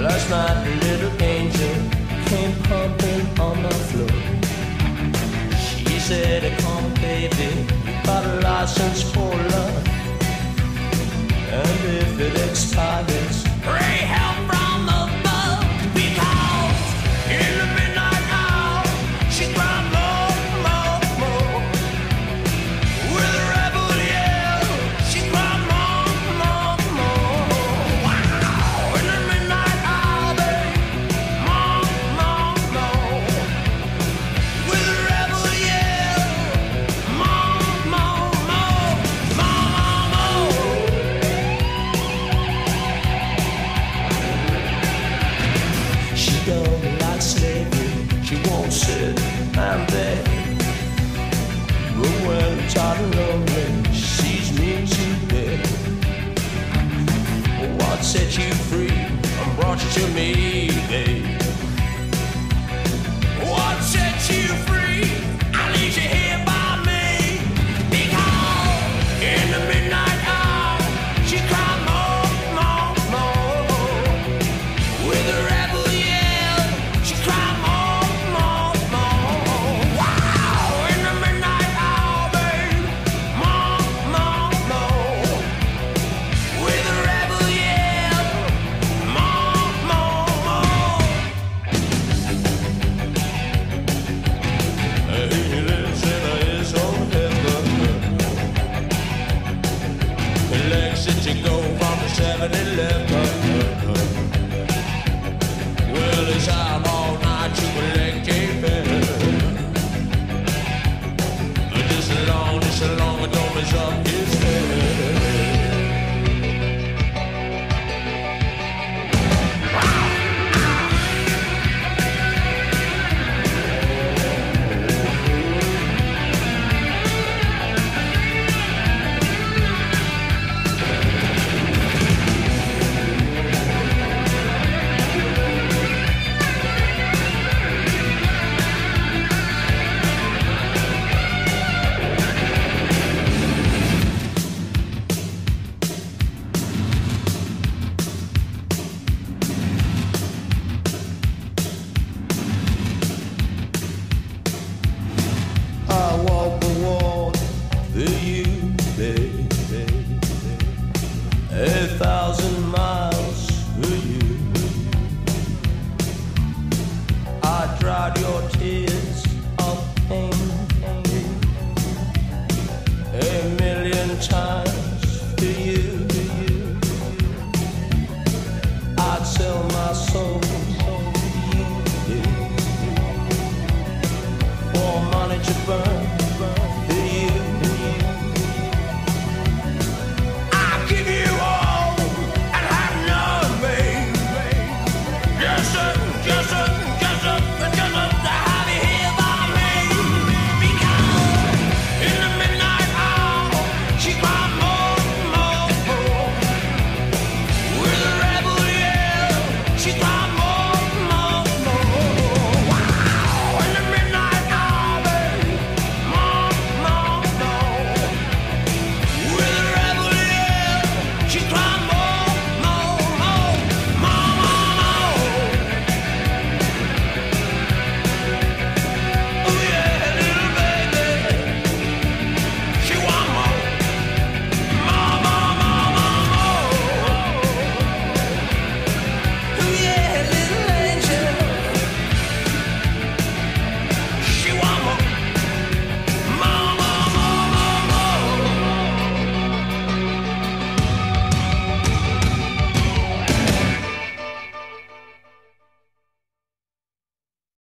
Last night a little angel came pumping on the floor. She said, come on baby, you got a license for love, and if it expires, pray help from above. Because in the midnight hour she cried more, more, more. With a rebel yell she cried more, more, more. Wow! In the midnight hour, babe, more, more, more. With a rebel yell, more, more, more, more, more. She don't like slavery, she won't sit and beg. But when tired and lonely, she sees me today. What set you free and brought you to me?